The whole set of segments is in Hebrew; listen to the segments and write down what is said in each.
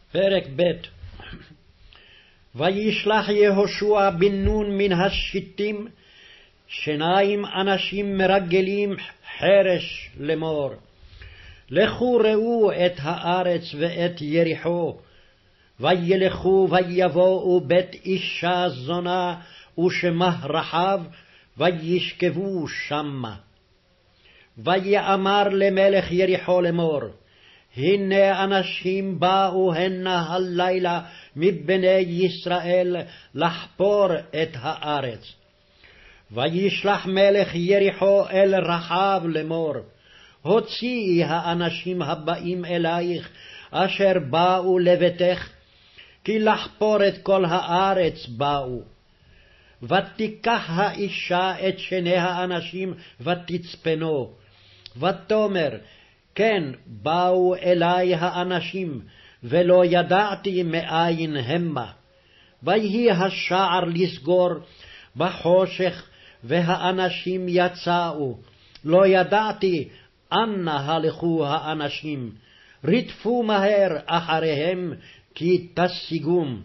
פרק ב'. וישלח יהושע בן נון מן השיטים 2 אנשים מרגלים חרש לאמור, לכו ראו את הארץ ואת יריחו. וילכו ויבואו בית אישה זונה ושמה רחב, וישכבו שמה. ויאמר למלך יריחו לאמור, הנה אנשים באו הנה הלילה מבני ישראל לחפור את הארץ. וישלח מלך יריחו אל רחב לאמור, הוציאי האנשים הבאים אלייך אשר באו לביתך, כי לחפור את כל הארץ באו. ותיקח האישה את 2 האנשים ותצפנו, ותאמר, כן, באו אלי האנשים, ולא ידעתי מאין המה. ויהי השער לסגור בחושך, והאנשים יצאו, לא ידעתי אנה הלכו האנשים. רדפו מהר אחריהם, כי תשיגום.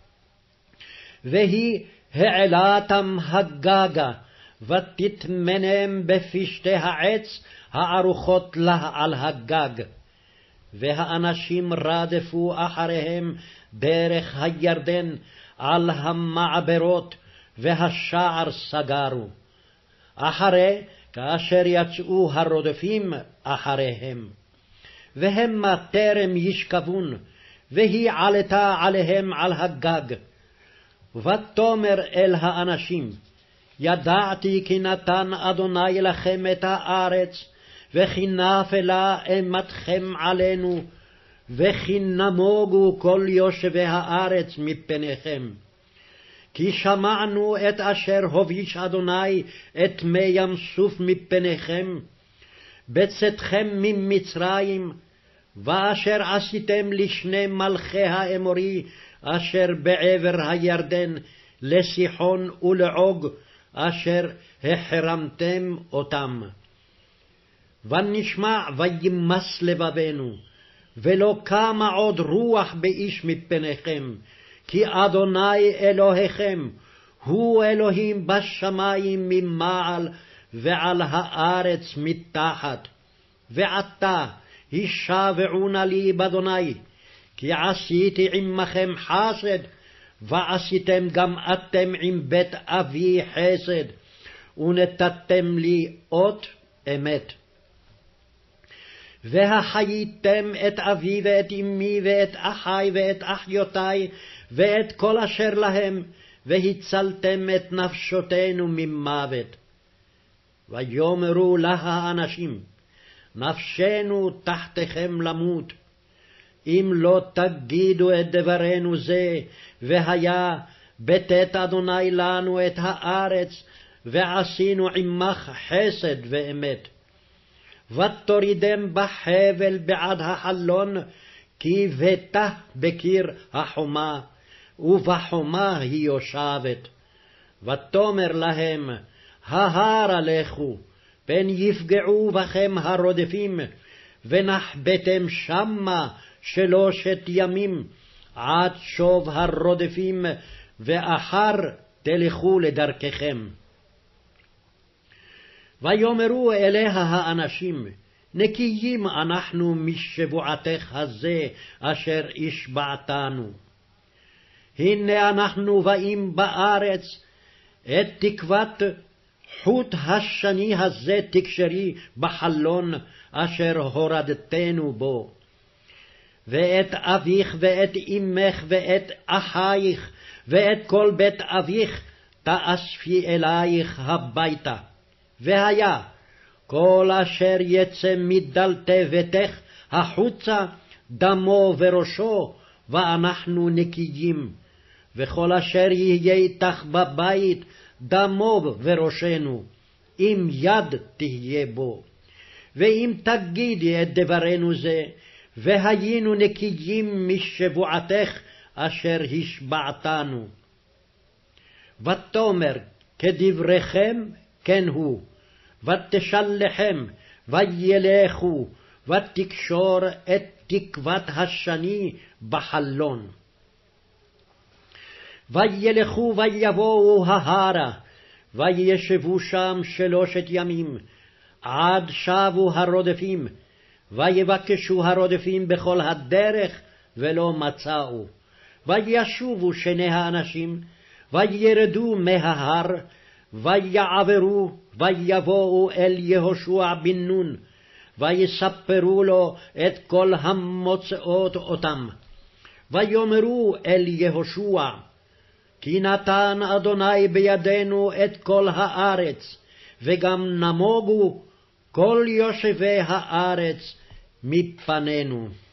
והיא העלתם הגגה, ותטמנם בפשתי העץ הערוכות לה על הגג. והאנשים רדפו אחריהם דרך הירדן על המעברות, והשער סגרו. אחרי כאשר יצאו הרודפים אחריהם, והמה טרם ישכבון, והיא עלתה עליהם על הגג. ותאמר אל האנשים, ידעתי כי נתן אדוני לכם את הארץ, וכי נפלה אימתכם עלינו, וכי נמוגו כל יושבי הארץ מפניכם. כי שמענו את אשר הוביש אדוני את מי ים סוף מפניכם, בצאתכם ממצרים, ואשר עשיתם ל2 מלכי האמורי, אשר בעבר הירדן, לסיחון ולעוג, אשר החרמתם אותם. ונשמע וימס לבבנו, ולא קמה עוד רוח באיש מפניכם, כי אדוני אלוהיכם הוא אלוהים בשמיים ממעל, ועל הארץ מתחת. ועתה הישבעו נא לי באדוני, כי עשיתי עמכם חסד, ועשיתם גם אתם עם בית אבי חסד, ונתתם לי אות אמת. והחייתם את אבי ואת אמי ואת אחי ואת אחיותי ואת כל אשר להם, והצלתם את נפשותינו ממוות. ויאמרו לה האנשים, נפשנו תחתכם למות, אם לא תגידו את דברנו זה, והיה בתת אדוני לנו את הארץ, ועשינו עמך חסד ואמת. ותורידם בחבל בעד החלון, כי ביתה בקיר החומה, ובחומה היא יושבת. ותאמר להם, ההרה לכו, פן יפגעו בכם הרודפים, ונחבתם שמה 3 ימים, עד שוב הרודפים, ואחר תלכו לדרככם. ויאמרו אליה האנשים, נקיים אנחנו משבועתך הזה, אשר השבעתנו. הנה אנחנו באים בארץ, את תקוות חוט השני הזה תקשרי בחלון, אשר הורדתנו בו. ואת אביך ואת אמך ואת אחייך, ואת כל בית אביך, תאספי אלייך הביתה. והיה, כל אשר יצא מדלתי ביתך החוצה, דמו וראשו, ואנחנו נקיים. וכל אשר יהיה איתך בבית, דמו וראשנו, אם יד תהיה בו. ואם תגידי את דברנו זה, והיינו נקיים משבועתך אשר השבעתנו. ותאמר, כדבריכם כן הוא, ותשלחם, וילכו, ותקשור את תקוות השני בחלון. וילכו ויבואו ההרה, וישבו שם 3 ימים, עד שבו הרודפים, ויבקשו הרודפים בכל הדרך, ולא מצאו. וישובו 2 האנשים, וירדו מההר, ויעברו, ויבואו אל יהושע בן נון, ויספרו לו את כל המוצאות אותם. ויאמרו אל יהושע, כי נתן אדוני בידינו את כל הארץ, וגם נמוגו כל יושבי הארץ מפנינו.